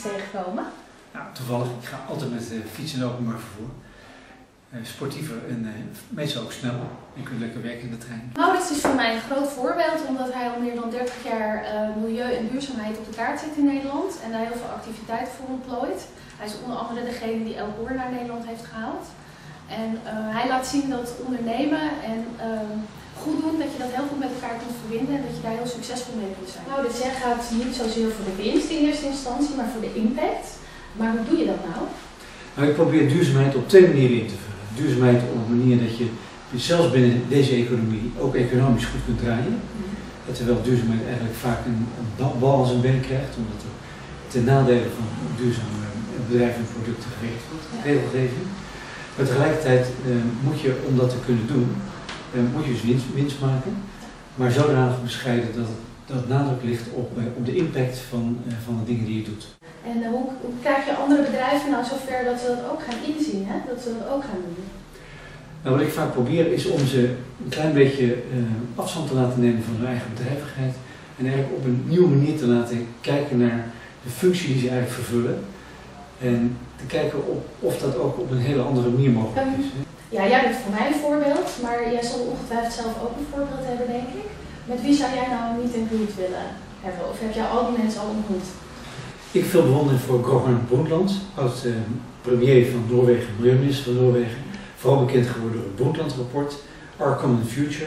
tegengekomen? Nou, toevallig, ik ga altijd met de fiets en openbaar vervoer. Sportiever en meestal ook sneller. Je kunt lekker werken in de trein. Maurits is voor mij een groot voorbeeld omdat hij al meer dan 30 jaar milieu en duurzaamheid op de kaart zet in Nederland en daar heel veel activiteiten voor ontplooit. Hij is onder andere degene die El Hoor naar Nederland heeft gehaald. En hij laat zien dat ondernemen en goed doen, dat je dat heel goed met elkaar kunt verbinden en dat je daar heel succesvol mee kunt zijn. Maurits, jij gaat niet zozeer voor de winst in eerste instantie, maar voor de impact. Maar hoe doe je dat nou? Nou, ik probeer duurzaamheid op twee manieren in te vullen. Duurzaamheid op een manier dat je zelfs binnen deze economie ook economisch goed kunt draaien. Terwijl duurzaamheid eigenlijk vaak een bal als een been krijgt, omdat er ten nadele van duurzame bedrijven en producten geregeld wordt, regelgeving. Maar tegelijkertijd moet je, om dat te kunnen doen, moet je dus winst maken, maar zodanig bescheiden dat het nadruk ligt op de impact van de dingen die je doet. En hoe krijg je andere bedrijven nou zover dat ze dat ook gaan inzien, hè? Dat ze dat ook gaan doen? Nou, wat ik vaak probeer is om ze een klein beetje afstand te laten nemen van hun eigen bedrijvigheid en eigenlijk op een nieuwe manier te laten kijken naar de functie die ze eigenlijk vervullen en te kijken of dat ook op een hele andere manier mogelijk is. Ja, jij bent voor mij een voorbeeld, maar jij zal ongetwijfeld zelf ook een voorbeeld hebben, denk ik. Met wie zou jij nou een meet and greet willen hebben? Of heb jij al die mensen al ontmoet? Ik heb veel bewondering voor Gro Harlem Brundtland, oud-premier van Noorwegen, milieuminister van Noorwegen. Vooral bekend geworden door het Brundtland-rapport, Our Common Future,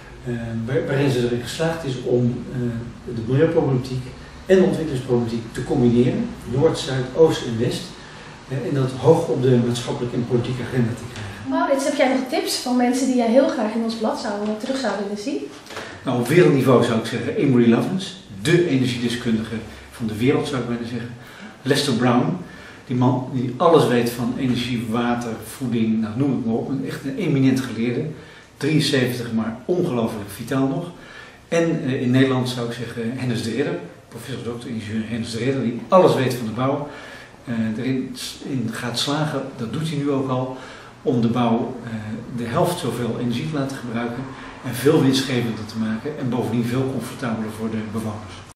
waarin ze erin geslaagd is om de milieuproblematiek en de ontwikkelingsproblematiek te combineren, Noord, Zuid, Oost en West, en dat hoog op de maatschappelijke en politieke agenda te krijgen. Maurits, heb jij nog tips van mensen die jij heel graag in ons blad terug zou willen zien? Nou, op wereldniveau zou ik zeggen Amory Lovins, dé energiedeskundige van de wereld zou ik bijna zeggen. Lester Brown, die man die alles weet van energie, water, voeding, nou, noem het maar op. Echt een eminent geleerde. 73, maar ongelooflijk vitaal nog. En in Nederland zou ik zeggen Hennis de Ridder, professor dokter ingenieur Hennis de Ridder, die alles weet van de bouw. Erin gaat slagen, dat doet hij nu ook al, om de bouw de helft zoveel energie te laten gebruiken en veel winstgevender te maken en bovendien veel comfortabeler voor de bewoners.